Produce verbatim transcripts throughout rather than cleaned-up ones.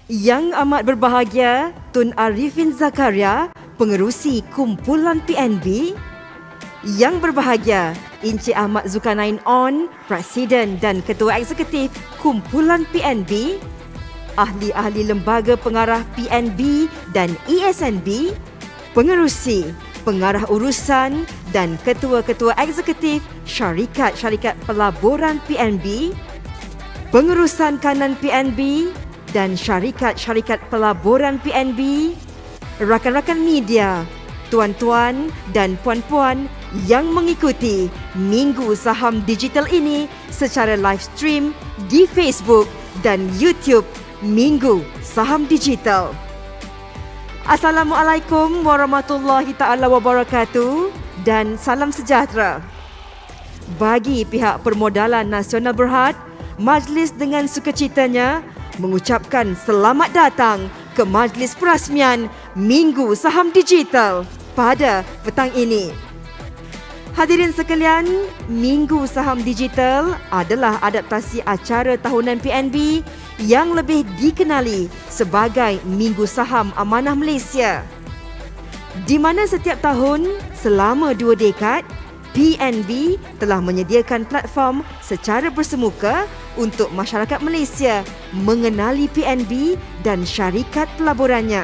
Yang amat berbahagia Tun Arifin Zakaria, Pengerusi Kumpulan P N B. Yang berbahagia Encik Ahmad Zulkarnain On, Presiden dan Ketua Eksekutif Kumpulan P N B. Ahli-ahli lembaga pengarah P N B dan E S N B, pengerusi, pengarah urusan dan ketua-ketua eksekutif syarikat-syarikat pelaburan P N B, pengurusan kanan P N B dan syarikat-syarikat pelaburan P N B, rakan-rakan media, tuan-tuan dan puan-puan yang mengikuti Minggu Saham Digital ini secara live stream di Facebook dan YouTube Minggu Saham Digital. Assalamualaikum warahmatullahi taala wabarakatuh dan salam sejahtera. Bagi pihak Permodalan Nasional Berhad, majlis dengan sukacitanya mengucapkan selamat datang ke majlis perasmian Minggu Saham Digital pada petang ini. Hadirin sekalian, Minggu Saham Digital adalah adaptasi acara tahunan P N B yang lebih dikenali sebagai Minggu Saham Amanah Malaysia, di mana setiap tahun selama dua dekad, P N B telah menyediakan platform secara bersemuka untuk masyarakat Malaysia mengenali P N B dan syarikat pelaburannya.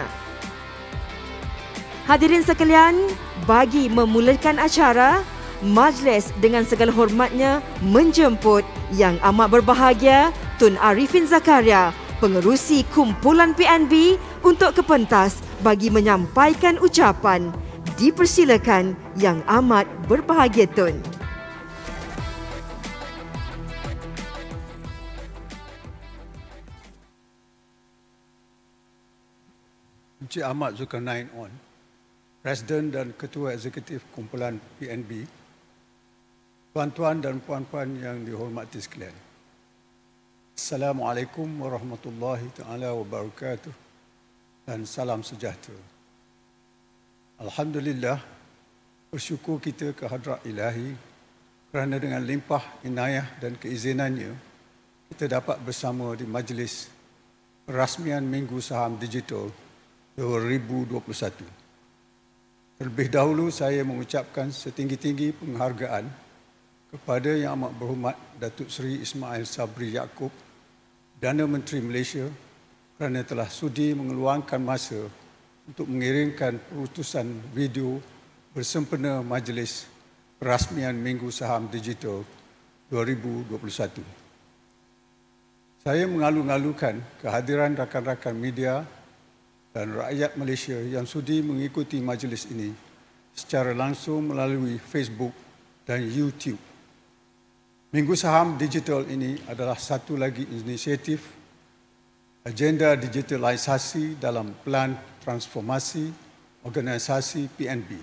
Hadirin sekalian, bagi memulakan acara, majlis dengan segala hormatnya menjemput Yang Amat Berbahagia Tun Arifin Zakaria, Pengerusi Kumpulan P N B untuk ke pentas bagi menyampaikan ucapan. Dipersilakan Yang Amat Berbahagia Tun. Encik Ahmad Zulkarnain On, Presiden dan Ketua Eksekutif Kumpulan P N B, tuan-tuan dan puan-puan yang dihormati sekalian. Assalamualaikum warahmatullahi taala wabarakatuh dan salam sejahtera. Alhamdulillah, bersyukur kita ke hadrat Ilahi kerana dengan limpah inayah dan keizinannya kita dapat bersama di majlis perasmian Minggu Saham Digital dua ribu dua puluh satu. Terlebih dahulu saya mengucapkan setinggi-tinggi penghargaan kepada Yang Amat Berhormat Datuk Seri Ismail Sabri Yaakob, Perdana Menteri Malaysia, kerana telah sudi mengeluangkan masa untuk mengirimkan perutusan video bersempena majlis perasmian Minggu Saham Digital dua ribu dua puluh satu. Saya mengalu-alukan kehadiran rakan-rakan media dan rakyat Malaysia yang sudi mengikuti majlis ini secara langsung melalui Facebook dan YouTube. Minggu Saham Digital ini adalah satu lagi inisiatif agenda digitalisasi dalam Pelan Transformasi Organisasi P N B.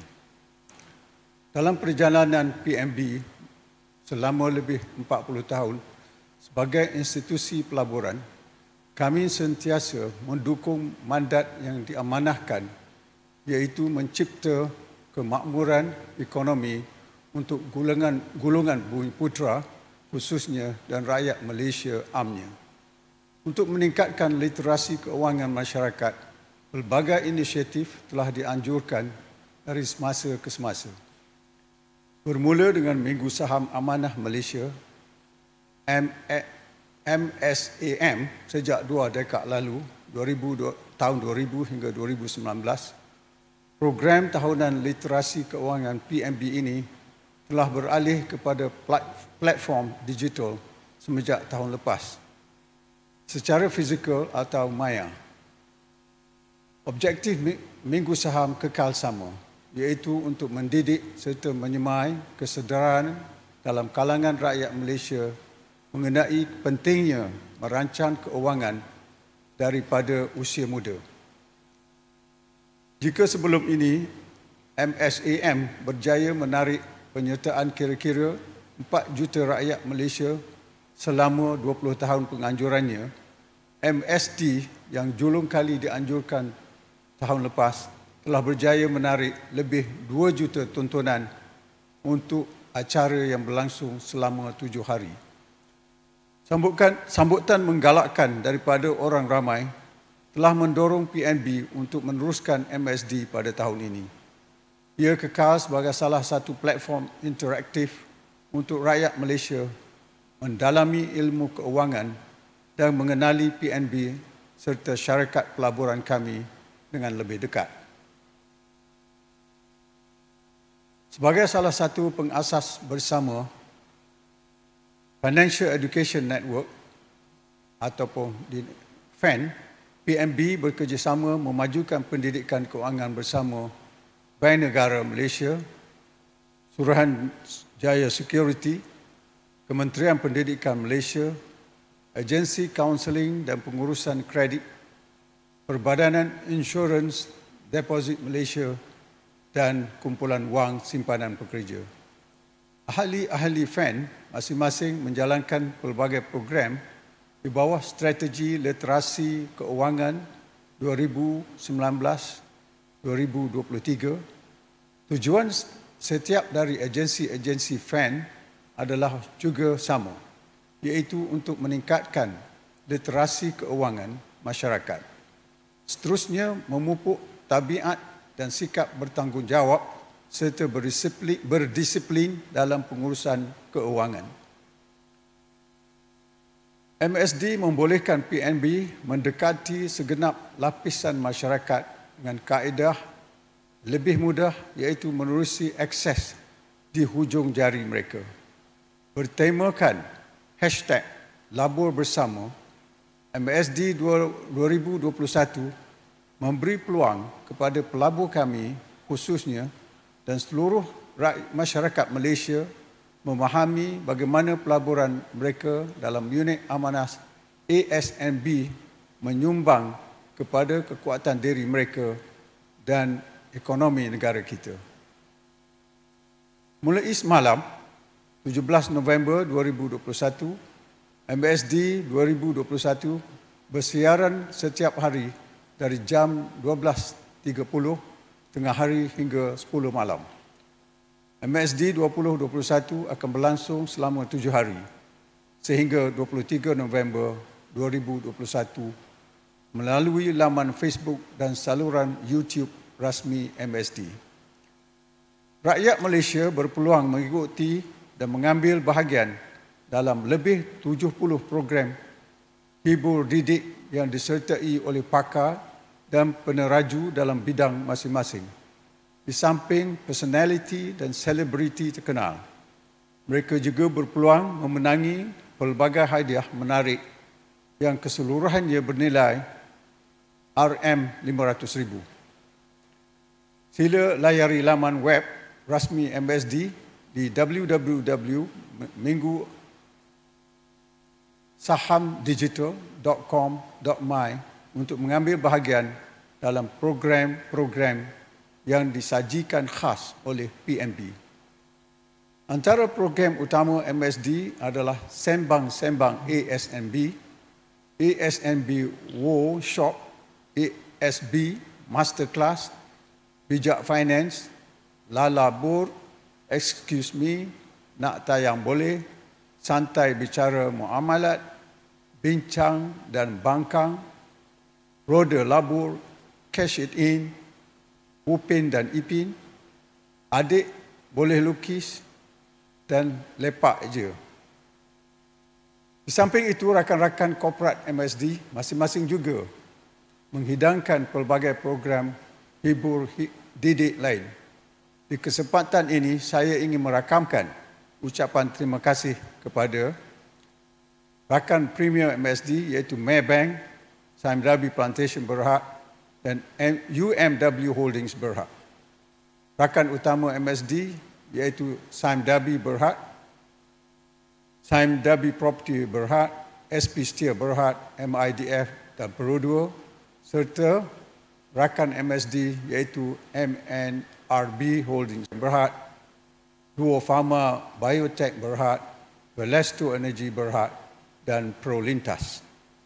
Dalam perjalanan P N B selama lebih empat puluh tahun sebagai institusi pelaburan, kami sentiasa mendukung mandat yang diamanahkan, iaitu mencipta kemakmuran ekonomi untuk golongan golongan bumi putera khususnya dan rakyat Malaysia amnya. Untuk meningkatkan literasi keuangan masyarakat, pelbagai inisiatif telah dianjurkan dari semasa ke semasa. Bermula dengan Minggu Saham Amanah Malaysia M S A M sejak dua dekad lalu, dua ribu, tahun dua ribu hingga dua ribu sembilan belas, program tahunan literasi keuangan P N B ini telah beralih kepada platform digital semenjak tahun lepas, secara fizikal atau maya. Objektif Minggu Saham kekal sama, iaitu untuk mendidik serta menyemai kesedaran dalam kalangan rakyat Malaysia mengenai pentingnya merancang keuangan daripada usia muda. Jika sebelum ini M S A M berjaya menarik penyertaan kira-kira empat juta rakyat Malaysia selama dua puluh tahun penganjurannya, M S D yang julung kali dianjurkan tahun lepas telah berjaya menarik lebih dua juta tontonan untuk acara yang berlangsung selama tujuh hari. Sambutan, sambutan menggalakkan daripada orang ramai telah mendorong P N B untuk meneruskan M S D pada tahun ini. Ia kekal sebagai salah satu platform interaktif untuk rakyat Malaysia mendalami ilmu keuangan dan mengenali P N B serta syarikat pelaburan kami dengan lebih dekat. Sebagai salah satu pengasas bersama Financial Education Network ataupun di F E N, P N B bekerjasama memajukan pendidikan keuangan bersama Bank Negara Malaysia, Suruhanjaya Security, Kementerian Pendidikan Malaysia, Agensi Kaunseling dan Pengurusan Kredit, Perbadanan Insurans Deposit Malaysia dan Kumpulan Wang Simpanan Pekerja. Ahli-ahli F E N masing-masing menjalankan pelbagai program di bawah strategi literasi keuangan dua ribu sembilan belas hingga dua ribu dua puluh tiga. Tujuan setiap dari agensi-agensi F E N adalah juga sama, iaitu untuk meningkatkan literasi keuangan masyarakat. Seterusnya, memupuk tabiat dan sikap bertanggungjawab serta berdisiplin, berdisiplin dalam pengurusan keuangan. M S D membolehkan P N B mendekati segenap lapisan masyarakat dengan kaedah lebih mudah, iaitu menerusi akses di hujung jari mereka. Bertemakan hashtag Labur Bersama, M S D dua ribu dua puluh satu memberi peluang kepada pelabur kami khususnya dan seluruh rakyat masyarakat Malaysia memahami bagaimana pelaburan mereka dalam unit amanah A S N B menyumbang kepada kekuatan diri mereka dan ekonomi negara kita. Mulai semalam, tujuh belas November dua ribu dua puluh satu, M S D dua ribu dua puluh satu bersiaran setiap hari dari jam dua belas tiga puluh tengah hari hingga sepuluh malam. M S D dua ribu dua puluh satu akan berlangsung selama tujuh hari sehingga dua puluh tiga November dua ribu dua puluh satu melalui laman Facebook dan saluran YouTube rasmi M S D. Rakyat Malaysia berpeluang mengikuti dan mengambil bahagian dalam lebih tujuh puluh program hibur didik yang disertai oleh pakar dan peneraju dalam bidang masing-masing. Di samping personaliti dan selebriti terkenal, mereka juga berpeluang memenangi pelbagai hadiah menarik yang keseluruhannya bernilai R M lima ratus ribu. Sila layari laman web rasmi M S D di w w w dot minggu saham digital dot com dot my untuk mengambil bahagian dalam program-program yang disajikan khas oleh P N B. Antara program utama M S D adalah Sembang-Sembang A S N B, A S N B Workshop, A S B Masterclass, Bijak Finance, Lala Bur, Excuse Me, Nak Tayang Boleh, Santai Bicara Muamalat, Bincang dan Bangkang, Roda Labur, Cash It In, Upin dan Ipin, Adik Boleh Lukis dan Lepak Je. Di samping itu, rakan-rakan korporat M S D masing-masing juga menghidangkan pelbagai program hibur didik lain. Di kesempatan ini, saya ingin merakamkan ucapan terima kasih kepada rakan Premier M S D iaitu Maybank, Sime Darby Plantation Berhad dan U M W Holdings Berhad. Rakan utama M S D iaitu Sime Darby Berhad, Sime Darby Property Berhad, S P Steel Berhad, M I D F dan Perodua, serta rakan M S D iaitu M N R B Holdings Berhad, Duo Pharma Biotech Berhad, Valesto Energy Berhad dan Prolintas.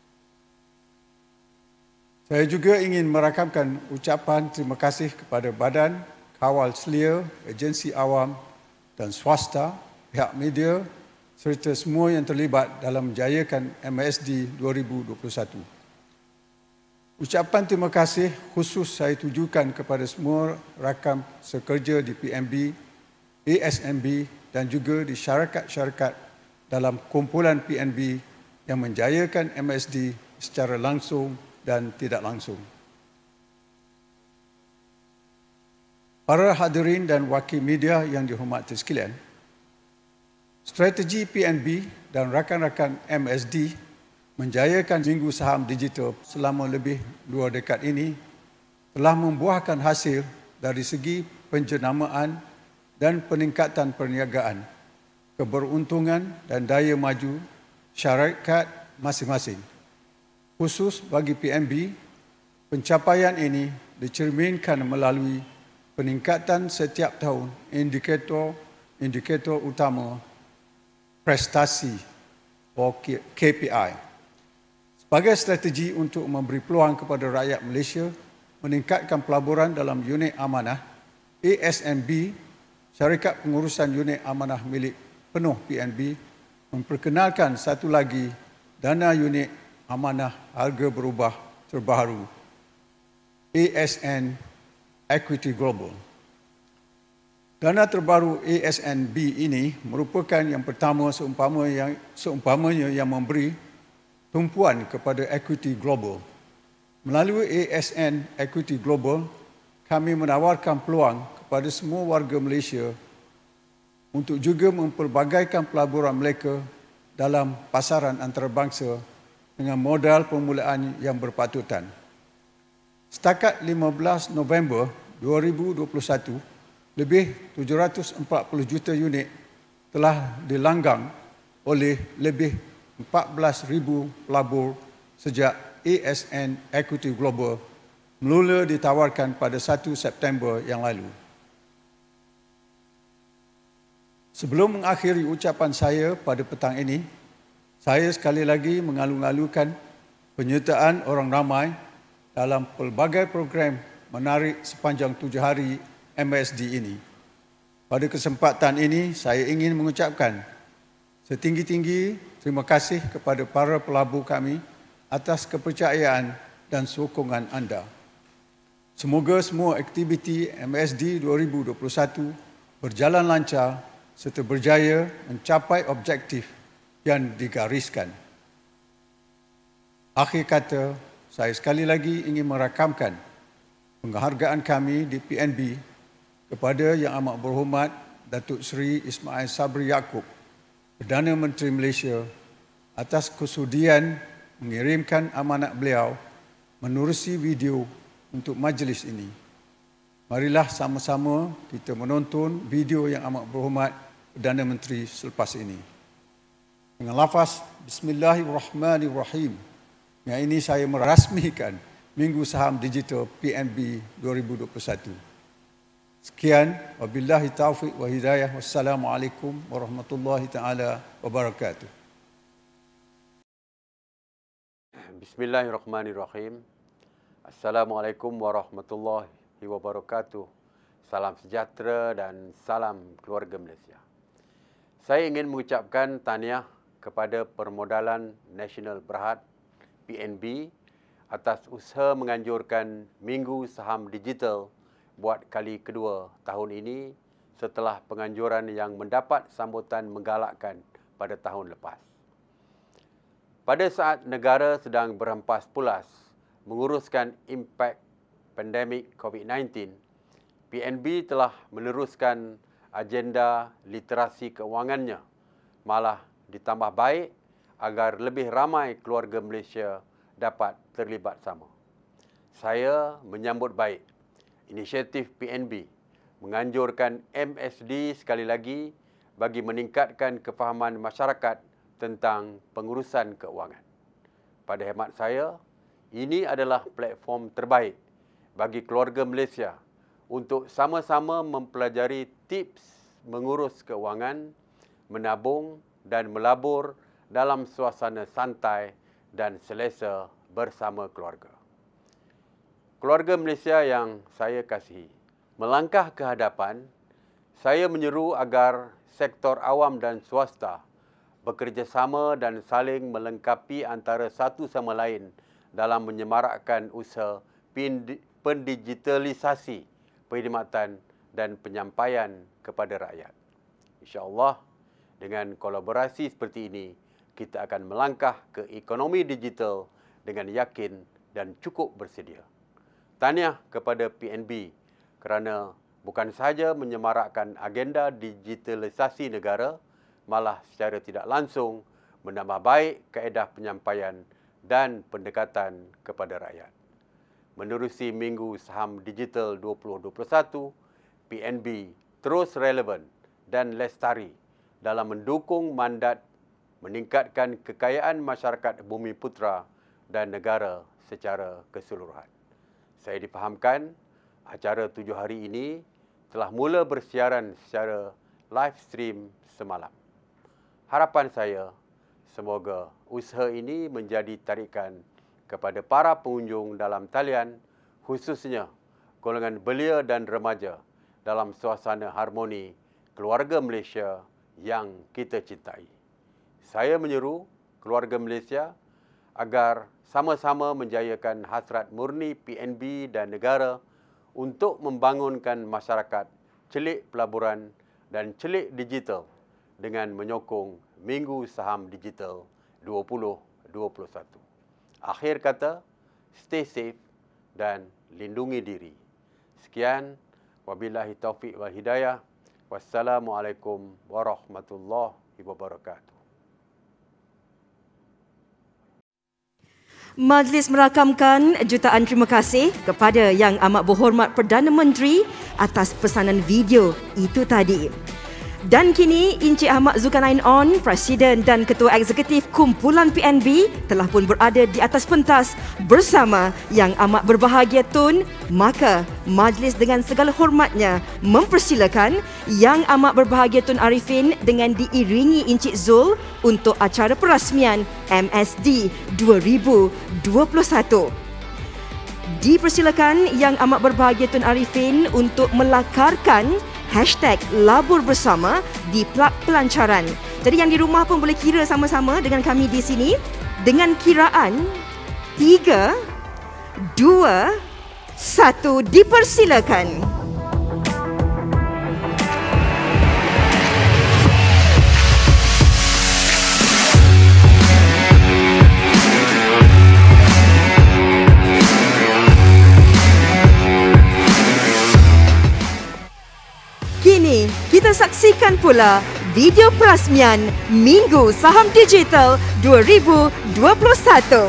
Saya juga ingin merakamkan ucapan terima kasih kepada Badan Kawal Selia, agensi awam dan swasta, pihak media serta semua yang terlibat dalam menjayakan M S D dua ribu dua puluh satu. Ucapan terima kasih khusus saya tujukan kepada semua rakan sekerja di P N B, A S M B dan juga di syarikat-syarikat dalam kumpulan P N B yang menjayakan M S D secara langsung dan tidak langsung. Para hadirin dan wakil media yang dihormati sekalian, strategi P N B dan rakan-rakan M S D menjayakan Minggu Saham Digital selama lebih dua dekad ini telah membuahkan hasil dari segi penjenamaan dan peningkatan perniagaan, keberuntungan dan daya maju syarikat masing-masing. Khusus bagi P N B, pencapaian ini dicerminkan melalui peningkatan setiap tahun indikator-indikator utama prestasi atau K P I. Sebagai strategi untuk memberi peluang kepada rakyat Malaysia meningkatkan pelaburan dalam unit amanah, A S M B, syarikat pengurusan unit amanah milik penuh P N B, memperkenalkan satu lagi dana unit amanah harga berubah terbaru, A S N Equity Global. Dana terbaru A S N B ini merupakan yang pertama seumpama yang, seumpamanya yang memberi tumpuan kepada Equity Global. Melalui A S N Equity Global, kami menawarkan peluang kepada semua warga Malaysia untuk juga mempelbagaikan pelaburan mereka dalam pasaran antarabangsa dengan modal permulaan yang berpatutan. Setakat lima belas November dua ribu dua puluh satu, lebih tujuh ratus empat puluh juta unit telah dilanggang oleh lebih empat belas ribu pelabur sejak A S N Equity Global mula ditawarkan pada satu September yang lalu. Sebelum mengakhiri ucapan saya pada petang ini, saya sekali lagi mengalu-alukan penyertaan orang ramai dalam pelbagai program menarik sepanjang tujuh hari M S D ini. Pada kesempatan ini, saya ingin mengucapkan setinggi-tinggi terima kasih kepada para pelabur kami atas kepercayaan dan sokongan anda. Semoga semua aktiviti M S D dua ribu dua puluh satu berjalan lancar serta berjaya mencapai objektif yang digariskan. Akhir kata, saya sekali lagi ingin merakamkan penghargaan kami di P N B kepada Yang Amat Berhormat Datuk Seri Ismail Sabri Yaakob, Perdana Menteri Malaysia, atas kesudian mengirimkan amanat beliau menerusi video untuk majlis ini. Marilah sama-sama kita menonton video Yang Amat Berhormat Perdana Menteri selepas ini. Dengan lafaz Bismillahirrahmanirrahim, yang ini saya merasmikan Minggu Saham Digital P N B dua ribu dua puluh satu. Sekian, wabillahi taufiq wa hidayah. Wassalamualaikum warahmatullahi taala wabarakatuh. Bismillahirrahmanirrahim. Assalamualaikum warahmatullahi wabarakatuh. Salam sejahtera dan salam keluarga Malaysia. Saya ingin mengucapkan tahniah kepada Permodalan Nasional Berhad P N B atas usaha menganjurkan Minggu Saham Digital buat kali kedua tahun ini setelah penganjuran yang mendapat sambutan menggalakkan pada tahun lepas. Pada saat negara sedang berhempas pulas menguruskan impak pandemik COVID sembilan belas, P N B telah meneruskan agenda literasi keuangannya, malah ditambah baik agar lebih ramai keluarga Malaysia dapat terlibat sama. Saya menyambut baik inisiatif P N B menganjurkan M S D sekali lagi bagi meningkatkan kefahaman masyarakat tentang pengurusan keuangan. Pada hemat saya, ini adalah platform terbaik bagi keluarga Malaysia untuk sama-sama mempelajari tips mengurus keuangan, menabung dan melabur dalam suasana santai dan selesa bersama keluarga. Keluarga Malaysia yang saya kasihi, melangkah ke hadapan, saya menyeru agar sektor awam dan swasta bekerjasama dan saling melengkapi antara satu sama lain dalam menyemarakkan usaha pendigitalisasi perkhidmatan dan penyampaian kepada rakyat. InsyaAllah, dengan kolaborasi seperti ini, kita akan melangkah ke ekonomi digital dengan yakin dan cukup bersedia. Tahniah kepada P N B kerana bukan sahaja menyemarakkan agenda digitalisasi negara, malah secara tidak langsung menambah baik kaedah penyampaian dan pendekatan kepada rakyat. Menerusi Minggu Saham Digital dua ribu dua puluh satu, P N B terus relevan dan lestari dalam mendukung mandat meningkatkan kekayaan masyarakat Bumiputera dan negara secara keseluruhan. Saya difahamkan acara tujuh hari ini telah mula bersiaran secara live stream semalam. Harapan saya, semoga usaha ini menjadi tarikan kepada para pengunjung dalam talian, khususnya golongan belia dan remaja dalam suasana harmoni keluarga Malaysia yang kita cintai. Saya menyeru keluarga Malaysia agar sama-sama menjayakan hasrat murni P N B dan negara untuk membangunkan masyarakat celik pelaburan dan celik digital dengan menyokong Minggu Saham Digital dua ribu dua puluh satu. Akhir kata, stay safe dan lindungi diri. Sekian, wabillahi taufiq wal hidayah. Wassalamualaikum warahmatullahi wabarakatuh. Majlis merakamkan jutaan terima kasih kepada Yang Amat Berhormat Perdana Menteri atas pesanan video itu tadi. Dan kini Encik Ahmad Zulkarnain On, Presiden dan Ketua Eksekutif Kumpulan P N B telah pun berada di atas pentas bersama Yang Amat Berbahagia Tun. Maka majlis dengan segala hormatnya mempersilakan Yang Amat Berbahagia Tun Arifin dengan diiringi Encik Zul untuk acara perasmian M S D dua ribu dua puluh satu. Dipersilakan Yang Amat Berbahagia Tun Arifin untuk melakarkan hashtag labur bersama di plag pelancaran. Jadi yang di rumah pun boleh kira sama-sama dengan kami di sini. Dengan kiraan tiga, dua, satu, dipersilakan. Kini kita saksikan pula video perasmian Minggu Saham Digital dua ribu dua puluh satu.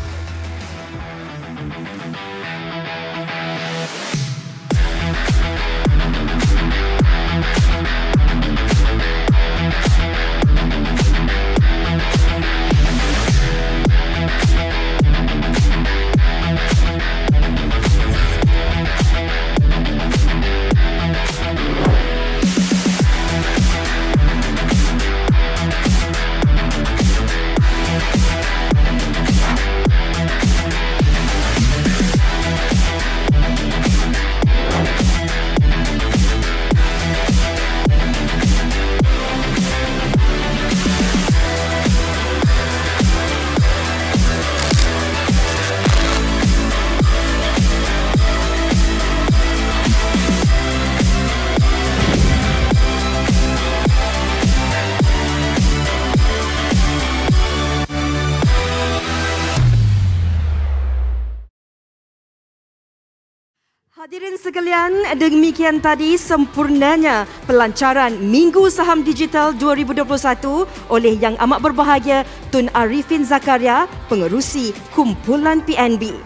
Hadirin sekalian, demikian tadi sempurnanya pelancaran Minggu Saham Digital dua ribu dua puluh satu oleh Yang Amat Berbahagia Tun Arifin Zakaria, Pengerusi Kumpulan P N B.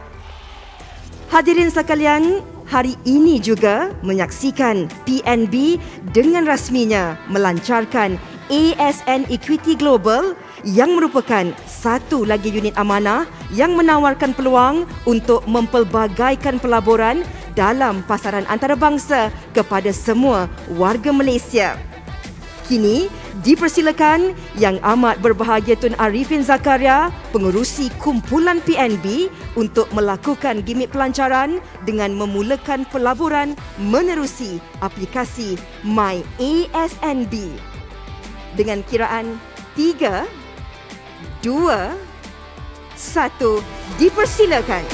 Hadirin sekalian, hari ini juga menyaksikan P N B dengan rasminya melancarkan A S N Equity Global yang merupakan satu lagi unit amanah yang menawarkan peluang untuk mempelbagaikan pelaburan dalam pasaran antarabangsa kepada semua warga Malaysia. Kini dipersilakan Yang Amat Berbahagia Tun Arifin Zakaria, Pengerusi Kumpulan P N B, untuk melakukan gimik pelancaran dengan memulakan pelaburan menerusi aplikasi My A S N B. Dengan kiraan tiga, dua, satu. Dipersilakan.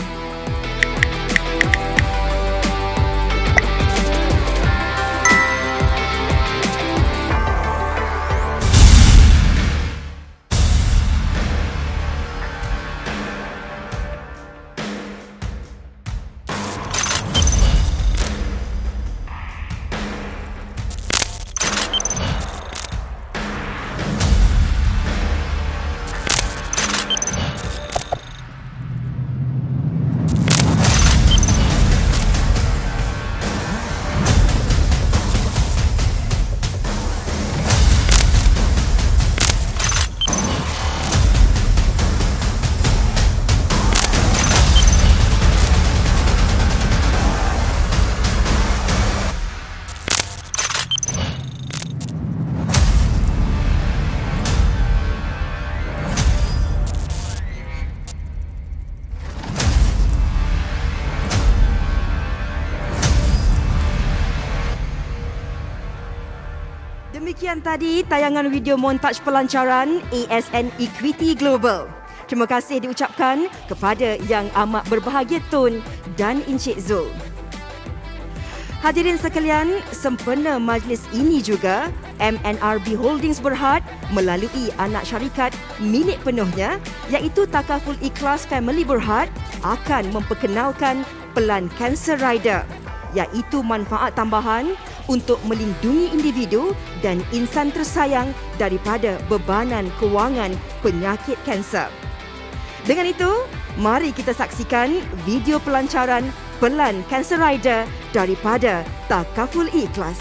Demikian tadi tayangan video montaj pelancaran A S N Equity Global. Terima kasih diucapkan kepada Yang Amat Berbahagia Tun dan Encik Zul. Hadirin sekalian, sempena majlis ini juga, M N R B Holdings Berhad melalui anak syarikat milik penuhnya iaitu Takaful Ikhlas Family Berhad akan memperkenalkan pelan Cancer Rider, iaitu manfaat tambahan untuk melindungi individu dan insan tersayang daripada bebanan kewangan penyakit kanser. Dengan itu, mari kita saksikan video pelancaran pelan Cancer Rider daripada Takaful Ikhlas.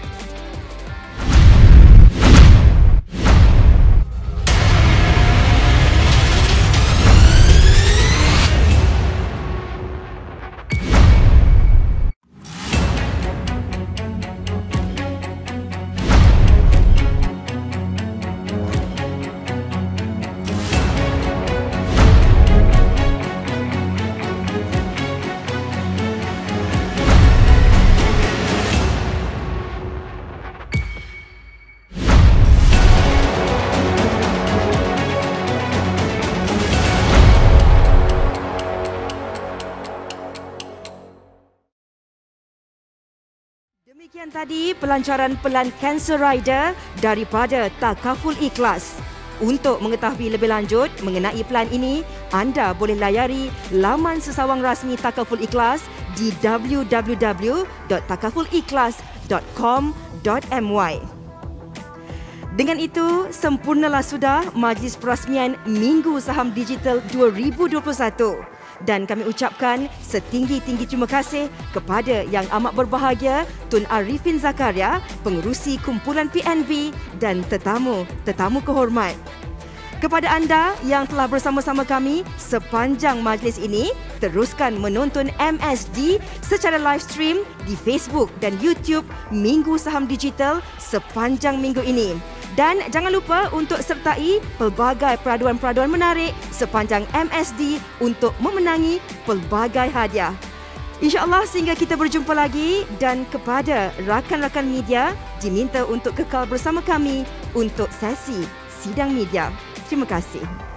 Demikian tadi pelancaran pelan Cancer Rider daripada Takaful Ikhlas. Untuk mengetahui lebih lanjut mengenai pelan ini, anda boleh layari laman sesawang rasmi Takaful Ikhlas di w w w dot takaful ikhlas dot com dot m y. Dengan itu, sempurnalah sudah majlis perasmian Minggu Saham Digital dua ribu dua puluh satu. Dan kami ucapkan setinggi-tinggi terima kasih kepada Yang Amat Berbahagia Tun Arifin Zakaria, pengerusi kumpulan P N B dan tetamu-tetamu kehormat. Kepada anda yang telah bersama-sama kami sepanjang majlis ini, teruskan menonton M S D secara live stream di Facebook dan YouTube Minggu Saham Digital sepanjang minggu ini. Dan jangan lupa untuk sertai pelbagai peraduan-peraduan menarik sepanjang M S D untuk memenangi pelbagai hadiah. InsyaAllah sehingga kita berjumpa lagi, dan kepada rakan-rakan media diminta untuk kekal bersama kami untuk sesi sidang media. Terima kasih.